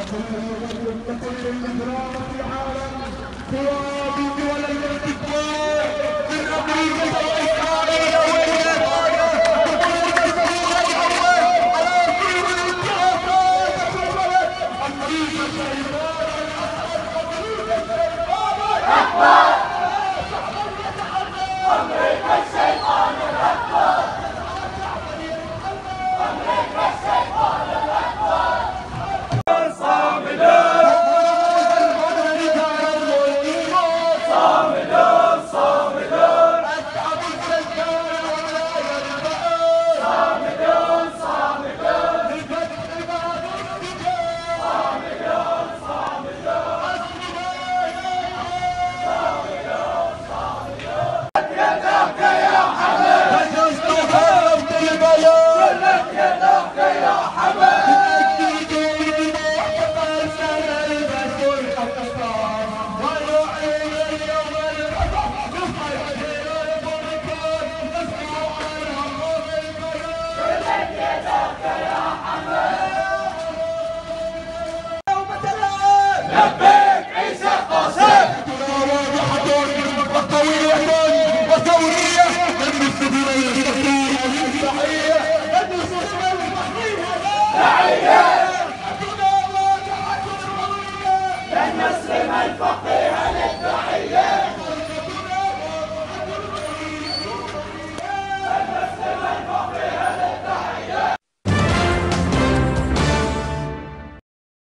لكل الإجرام في العالم قوى دول الاستقرار من أمريكا وإسرائيل واليابان على كل الاتهامات أمريكا الشيطان الأكبر أمريكا الشيطان الأكبر أمريكا الشيطان الأكبر لن نسلم الفقيه للداعية